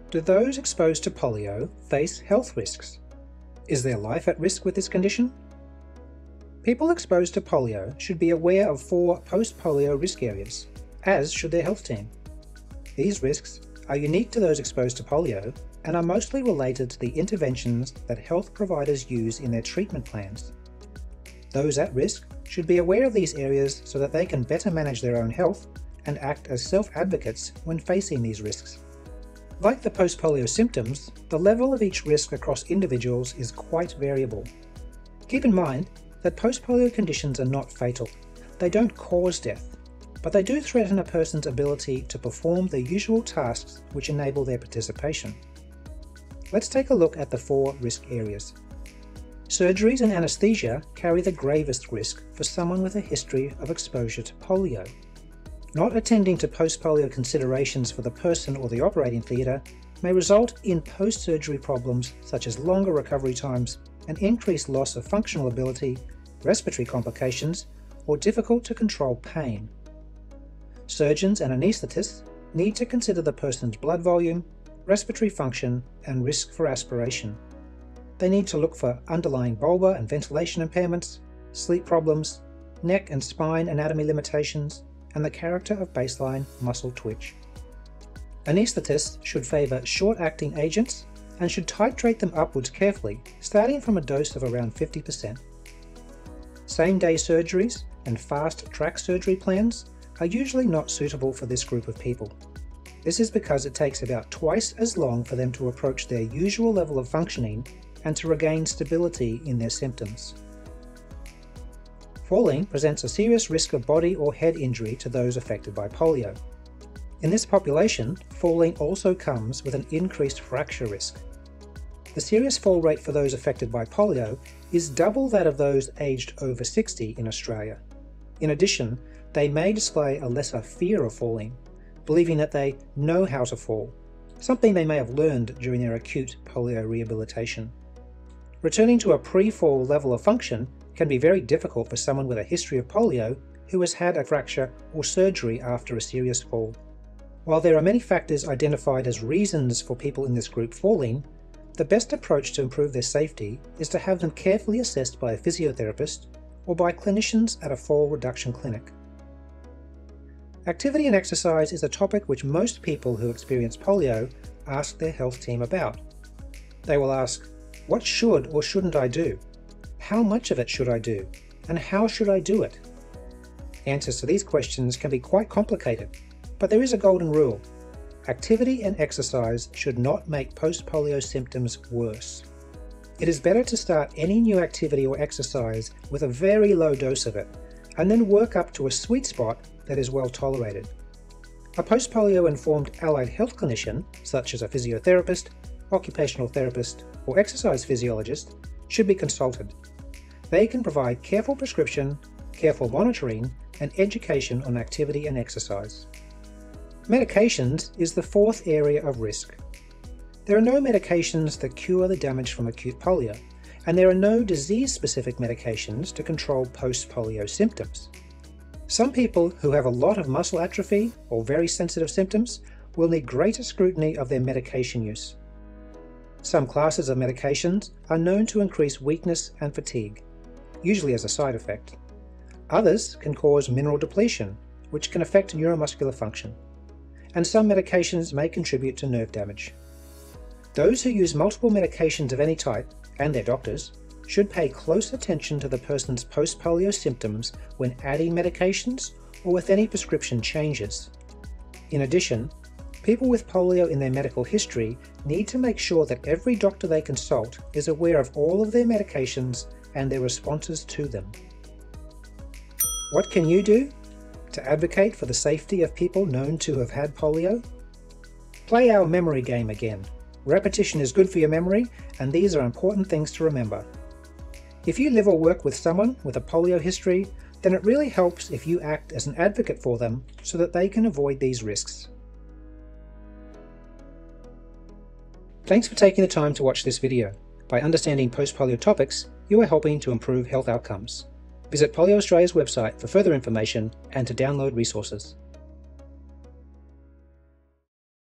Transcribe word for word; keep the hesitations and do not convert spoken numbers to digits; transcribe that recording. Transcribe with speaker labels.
Speaker 1: Do those exposed to polio face health risks? Is their life at risk with this condition? People exposed to polio should be aware of four post-polio risk areas, as should their health team. These risks are unique to those exposed to polio and are mostly related to the interventions that health providers use in their treatment plans. Those at risk should be aware of these areas so that they can better manage their own health and act as self-advocates when facing these risks. Like the post-polio symptoms, the level of each risk across individuals is quite variable. Keep in mind that post-polio conditions are not fatal. They don't cause death, but they do threaten a person's ability to perform the usual tasks which enable their participation. Let's take a look at the four risk areas. Surgeries and anesthesia carry the gravest risk for someone with a history of exposure to polio. Not attending to post-polio considerations for the person or the operating theatre may result in post-surgery problems such as longer recovery times and increased loss of functional ability, respiratory complications, or difficult to control pain. Surgeons and anaesthetists need to consider the person's blood volume, respiratory function, and risk for aspiration. They need to look for underlying bulbar and ventilation impairments, sleep problems, neck and spine anatomy limitations, and the character of baseline muscle twitch. Anaesthetists should favour short-acting agents and should titrate them upwards carefully, starting from a dose of around fifty percent. Same-day surgeries and fast-track surgery plans are usually not suitable for this group of people. This is because it takes about twice as long for them to approach their usual level of functioning and to regain stability in their symptoms. Falling presents a serious risk of body or head injury to those affected by polio. In this population, falling also comes with an increased fracture risk. The serious fall rate for those affected by polio is double that of those aged over sixty in Australia. In addition, they may display a lesser fear of falling, believing that they know how to fall, something they may have learned during their acute polio rehabilitation. Returning to a pre-fall level of function can be very difficult for someone with a history of polio who has had a fracture or surgery after a serious fall. While there are many factors identified as reasons for people in this group falling, the best approach to improve their safety is to have them carefully assessed by a physiotherapist or by clinicians at a fall reduction clinic. Activity and exercise is a topic which most people who experience polio ask their health team about. They will ask, what should or shouldn't I do? How much of it should I do? And how should I do it? Answers to these questions can be quite complicated, but there is a golden rule. Activity and exercise should not make post-polio symptoms worse. It is better to start any new activity or exercise with a very low dose of it, and then work up to a sweet spot that is well tolerated. A post-polio informed allied health clinician, such as a physiotherapist, occupational therapist, or exercise physiologist, should be consulted. They can provide careful prescription, careful monitoring, and education on activity and exercise. Medications is the fourth area of risk. There are no medications that cure the damage from acute polio, and there are no disease-specific medications to control post-polio symptoms. Some people who have a lot of muscle atrophy or very sensitive symptoms will need greater scrutiny of their medication use. Some classes of medications are known to increase weakness and fatigue, usually as a side effect. Others can cause mineral depletion, which can affect neuromuscular function. And some medications may contribute to nerve damage. Those who use multiple medications of any type, and their doctors, should pay close attention to the person's post-polio symptoms when adding medications or with any prescription changes. In addition, people with polio in their medical history need to make sure that every doctor they consult is aware of all of their medications and their responses to them. What can you do to advocate for the safety of people known to have had polio? Play our memory game again. Repetition is good for your memory, and these are important things to remember. If you live or work with someone with a polio history, then it really helps if you act as an advocate for them so that they can avoid these risks. Thanks for taking the time to watch this video. By understanding post-polio topics, you are helping to improve health outcomes. Visit Polio Australia's website for further information and to download resources.